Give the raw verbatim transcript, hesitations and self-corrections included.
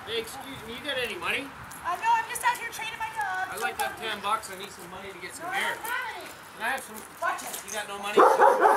Hey, excuse me, you got any money? Uh, no, I'm just out here training my dog. I'd like to have ten bucks. I need some money to get some No, beer. I don't have any. Can I have some? Watch it. You got no money?